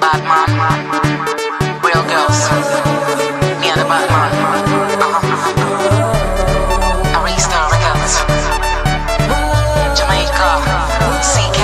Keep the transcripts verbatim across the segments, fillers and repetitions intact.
bad man, real girls, me and the bad man. Uh-huh. Arista Records, Jamaica, C K.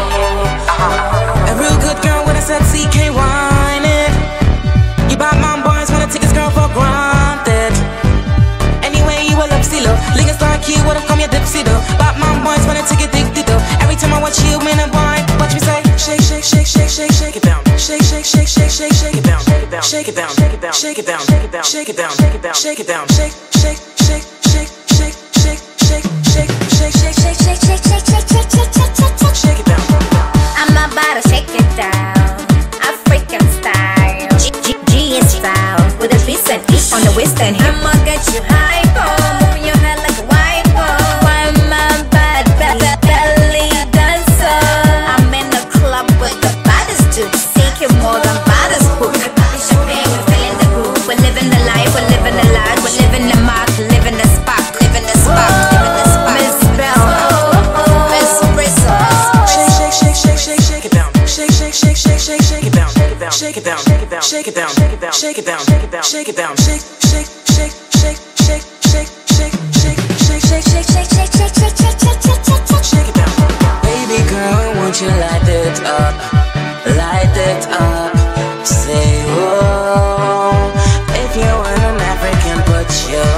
Uh-huh. A real good girl when I said C K whining. You bad man boys wanna take this girl for granted. Anyway, you a love stealer. Niggas like you would've come your dipsy though. Bad man boys wanna take it addicted though. Every time I watch you, man, a boy, watch me say shake, shake, shake, shake, shake, shake it down. Shake, shake, shake, shake, shake, shake it down. Shake it down, shake it down, shake it down, shake it down, shake it down, shake it down, shake it down, shake, shake, shake, shake, shake, shake, shake, shake, shake, shake, shake, shake, shake, shake, shake, shake, shake, shake it down. I'm about to shake it down, African style, G G style, with a twist and each on the waist and hip. I'ma get you hypo, moving your head like a wiper. Why my bad belly dancer? I'm in the club with the baddest dude, seeking more than baddest food. Champagne, we're feeling the groove. We're living the life, we're living the life, we're living the mark, living the spark, living the spark, living the spark. Miss Bell, Miss Bristol. Shake, shake, shake, shake, shake, shake it down. Shake, shake, shake, shake, shake, shake it down. Shake it down, shake it down, shake it down, shake it down, shake it down, shake it down, shake it down, shake, shake, shake, shake, shake, shake, shake, shake, shake, shake, shake, shake, shake, shake, shake, shake, shake, shake it down. Baby girl, won't you light it up, light it up, say whoa. If you want an African, put your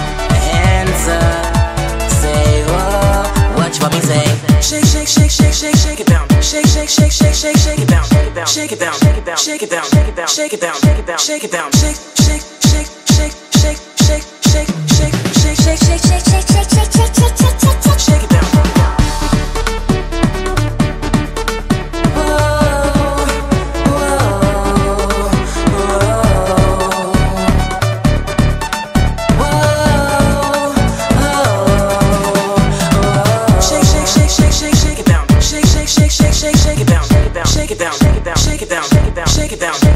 hands up, say whoa. Watch what me say. Shake, shake, shake, shake, shake, shake it down. Shake, shake, shake, shake, shake, shake it down. Shake it down, shake it down, shake it down, shake it down, shake it down, shake it down, shake it down, shake, shake, shake, shake, shake, shake, shake, shake, shake, shake, shake, shake, shake, shake, shake, shake, shake, shake, shake it down. Shake it down, shake it down, shake it down, shake it down, shake it down, shake it down, shake it down, shake it down, shake it down.